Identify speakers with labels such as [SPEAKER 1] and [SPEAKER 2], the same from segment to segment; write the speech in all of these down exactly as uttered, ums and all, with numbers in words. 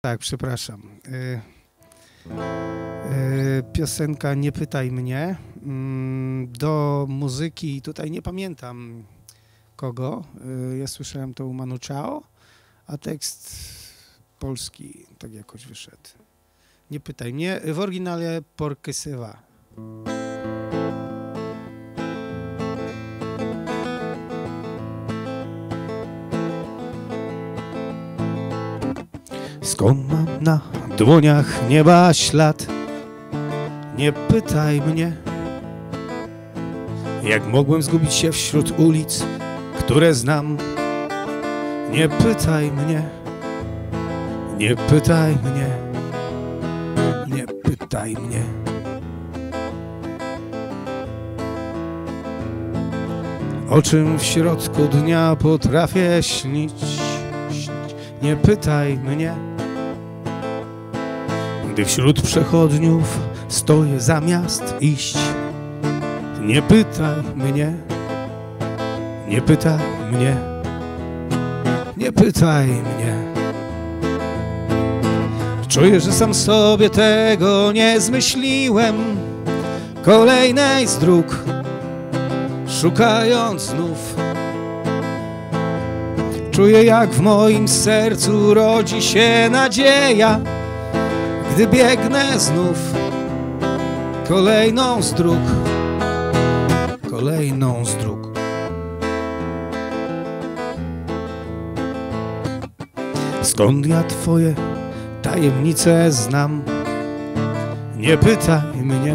[SPEAKER 1] Tak, przepraszam. Y, y, piosenka Nie pytaj mnie. Y, do muzyki tutaj nie pamiętam kogo. Y, ja słyszałem to u Manu Chao, a tekst polski tak jakoś wyszedł. Nie pytaj mnie. W oryginale Porque se va. Skąd mam na dłoniach nieba ślad? Nie pytaj mnie, jak mogłem zgubić się wśród ulic, które znam. Nie pytaj mnie, nie pytaj mnie, nie pytaj mnie. O czym w środku dnia potrafię śnić? Nie pytaj mnie, gdy wśród przechodniów stoję zamiast iść. Nie pytaj mnie, nie pytaj mnie, nie pytaj mnie. Czuję, że sam sobie tego nie zmyśliłem. Kolejnej z dróg szukając znów. Czuję, jak w moim sercu rodzi się nadzieja, gdy biegnę znów kolejną z dróg, kolejną z dróg. Skąd ja twoje tajemnice znam? Nie pytaj mnie.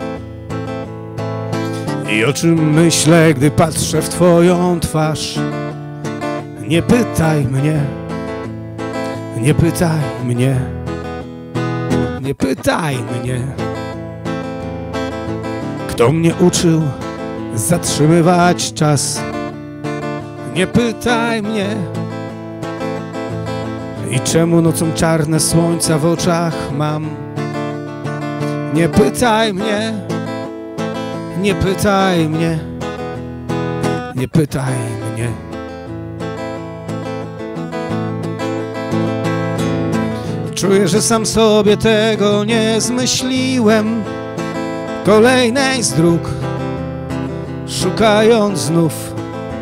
[SPEAKER 1] I o czym myślę, gdy patrzę w twoją twarz? Nie pytaj mnie, nie pytaj mnie, nie pytaj mnie. Kto mnie uczył zatrzymywać czas? Nie pytaj mnie. I czemu nocą czarne słońca w oczach mam? Nie pytaj mnie, nie pytaj mnie, nie pytaj mnie. Czuję, że sam sobie tego nie zmyśliłem. Kolejnej z dróg szukając znów.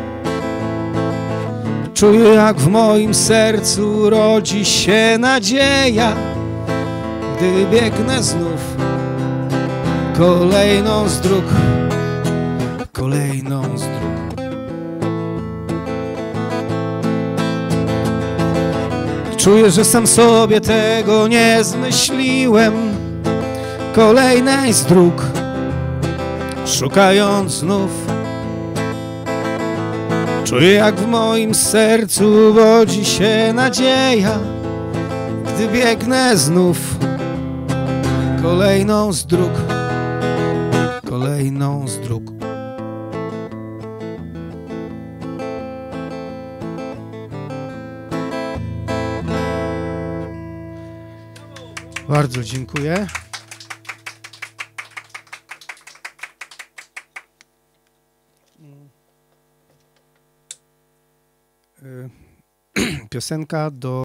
[SPEAKER 1] Czuję, jak w moim sercu rodzi się nadzieja, gdy biegnę znów kolejną z dróg, kolejną z dróg. Czuję, że sam sobie tego nie zmyśliłem. Kolejnej z dróg szukając znów. Czuję, jak w moim sercu rodzi się nadzieja, gdy biegnę znów kolejną z dróg, kolejną z dróg. Bardzo dziękuję. Piosenka do